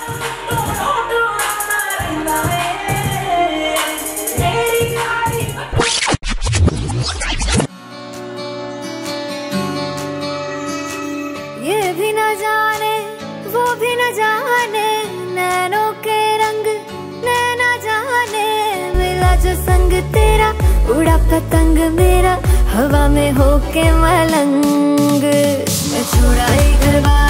ये भी न जाने वो भी न जाने, नैनों के रंग नैना जाने। मिला जो संग तेरा, उड़ा पतंग मेरा, हवा में होके मलंग। मैं छुड़ाई घर बार